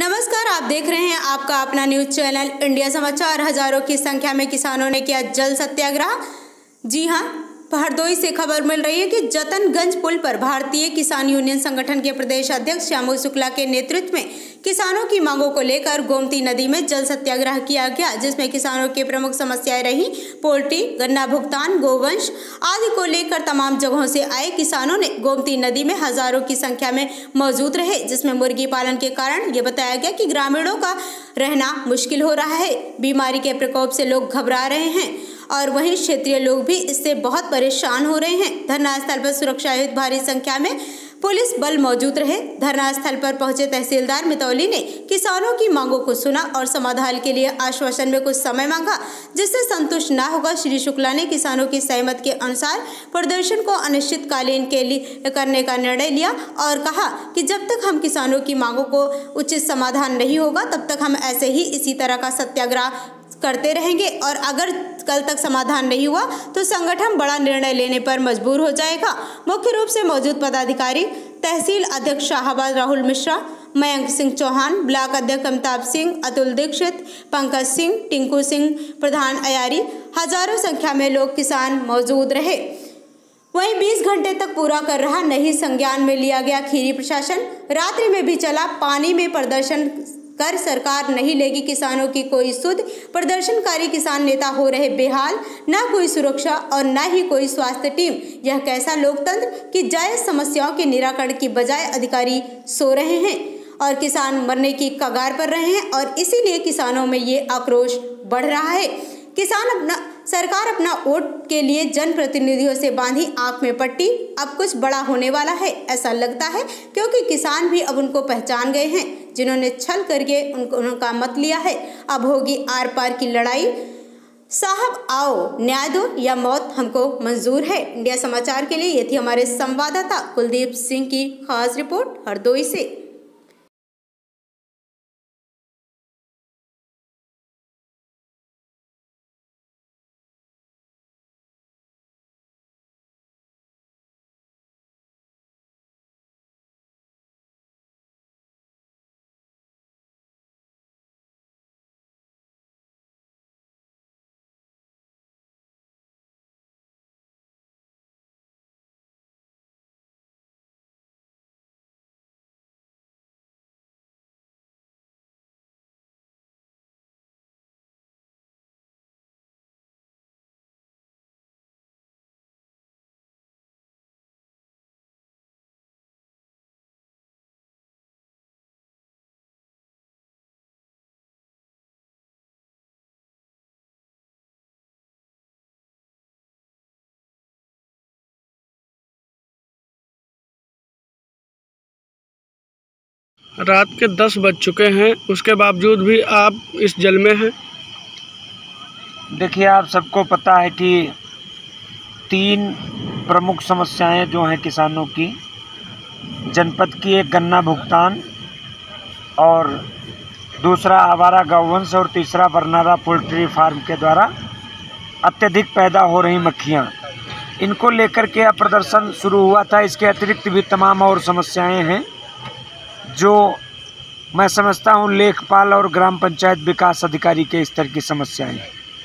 नमस्कार, आप देख रहे हैं आपका अपना न्यूज चैनल इंडिया समाचार। हजारों की संख्या में किसानों ने किया जल सत्याग्रह। जी हां, हरदोई से खबर मिल रही है कि जतनगंज पुल पर भारतीय किसान यूनियन संगठन के प्रदेश अध्यक्ष श्यामू शुक्ला के नेतृत्व में किसानों की मांगों को लेकर गोमती नदी में जल सत्याग्रह किया गया, जिसमें किसानों की प्रमुख समस्याएं रही पोल्ट्री, गन्ना भुगतान, गोवंश आदि को लेकर तमाम जगहों से आए किसानों ने गोमती नदी में हजारों की संख्या में मौजूद रहे, जिसमें मुर्गी पालन के कारण ये बताया गया कि ग्रामीणों का रहना मुश्किल हो रहा है। बीमारी के प्रकोप से लोग घबरा रहे हैं और वहीं क्षेत्रीय लोग भी इससे बहुत परेशान हो रहे हैं। धरना स्थल पर सुरक्षा हेतु भारी संख्या में पुलिस बल मौजूद रहे। धरना स्थल पर पहुंचे तहसीलदार मितौली ने किसानों की मांगों को सुना और समाधान के लिए आश्वासन में कुछ समय मांगा, जिससे संतुष्ट न होकर श्री शुक्ला ने किसानों की सहमति के अनुसार प्रदर्शन को अनिश्चितकालीन के लिए करने का निर्णय लिया और कहा कि जब तक हम किसानों की मांगों को उचित समाधान नहीं होगा तब तक हम ऐसे ही इसी तरह का सत्याग्रह करते रहेंगे और अगर कल तक समाधान नहीं हुआ तो संगठन बड़ा निर्णय लेने पर मजबूर हो जाएगा। मुख्य रूप से मौजूद पदाधिकारी तहसील अध्यक्ष शाहबाज राहुल मिश्रा, मयंक सिंह चौहान, ब्लॉक अध्यक्ष अमिताभ सिंह, अतुल दीक्षित, पंकज सिंह, टिंकू सिंह, प्रधान अयारी, हजारों संख्या में लोग किसान मौजूद रहे। वहीं 20 घंटे तक पूरा कर रहा नहीं संज्ञान में लिया गया खीरी प्रशासन। रात्रि में भी चला पानी में प्रदर्शन कर सरकार नहीं लेगी किसानों की कोई सुध। प्रदर्शनकारी किसान नेता हो रहे बेहाल, न कोई सुरक्षा और न ही कोई स्वास्थ्य टीम। यह कैसा लोकतंत्र कि जायज समस्याओं के निराकरण की बजाय अधिकारी सो रहे हैं और किसान मरने की कगार पर रहे हैं और इसीलिए किसानों में ये आक्रोश बढ़ रहा है। सरकार अपना वोट के लिए जनप्रतिनिधियों से बांधी आंख में पट्टी। अब कुछ बड़ा होने वाला है ऐसा लगता है, क्योंकि किसान भी अब उनको पहचान गए हैं जिन्होंने छल करके उनका मत लिया है। अब होगी आर पार की लड़ाई। साहब आओ, न्याय दो या मौत हमको मंजूर है। इंडिया समाचार के लिए ये थी हमारे संवाददाता कुलदीप सिंह की खास रिपोर्ट हरदोई से। रात के 10 बज चुके हैं, उसके बावजूद भी आप इस जल में हैं। देखिए, आप सबको पता है कि 3 प्रमुख समस्याएं जो हैं किसानों की, जनपद की एक गन्ना भुगतान और दूसरा आवारा गौवंश और तीसरा बरनाला पोल्ट्री फार्म के द्वारा अत्यधिक पैदा हो रही मक्खियां, इनको लेकर के प्रदर्शन शुरू हुआ था। इसके अतिरिक्त भी तमाम और समस्याएं हैं जो मैं समझता हूँ लेखपाल और ग्राम पंचायत विकास अधिकारी के स्तर की समस्याएं।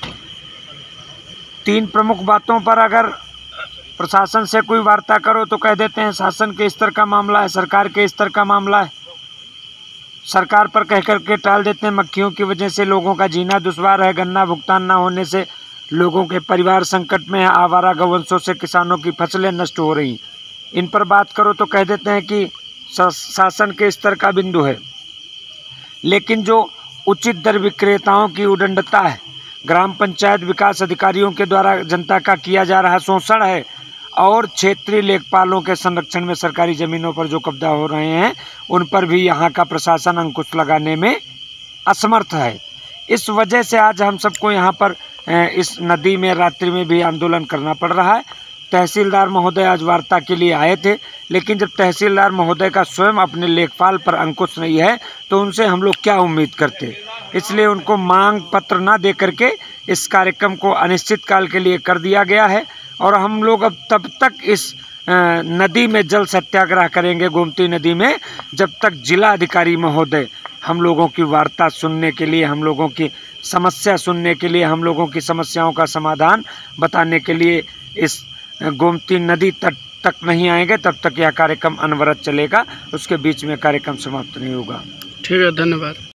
3 प्रमुख बातों पर अगर प्रशासन से कोई वार्ता करो तो कह देते हैं शासन के स्तर का मामला है, सरकार के स्तर का मामला है। सरकार पर कह कर के टाल देते हैं मक्खियों की वजह से लोगों का जीना दुश्वार है, गन्ना भुगतान ना होने से लोगों के परिवार संकट में है, आवारा गौवंशों से किसानों की फसलें नष्ट हो रही। इन पर बात करो तो कह देते हैं कि शासन के स्तर का बिंदु है। लेकिन जो उचित दर विक्रेताओं की उदंडता है, ग्राम पंचायत विकास अधिकारियों के द्वारा जनता का किया जा रहा शोषण है और क्षेत्रीय लेखपालों के संरक्षण में सरकारी ज़मीनों पर जो कब्जा हो रहे हैं, उन पर भी यहाँ का प्रशासन अंकुश लगाने में असमर्थ है। इस वजह से आज हम सबको यहाँ पर इस नदी में रात्रि में भी आंदोलन करना पड़ रहा है। तहसीलदार महोदय आज वार्ता के लिए आए थे, लेकिन जब तहसीलदार महोदय का स्वयं अपने लेखपाल पर अंकुश नहीं है तो उनसे हम लोग क्या उम्मीद करते। इसलिए उनको मांग पत्र ना दे करके इस कार्यक्रम को अनिश्चितकाल के लिए कर दिया गया है और हम लोग अब तब तक इस नदी में जल सत्याग्रह करेंगे, गोमती नदी में, जब तक जिला अधिकारी महोदय हम लोगों की वार्ता सुनने के लिए, हम लोगों की समस्या सुनने के लिए, हम लोगों की समस्याओं का समाधान बताने के लिए इस गोमती नदी तट तक नहीं आएंगे, तब तक यह कार्यक्रम अनवरत चलेगा। उसके बीच में कार्यक्रम समाप्त नहीं होगा। ठीक है, धन्यवाद।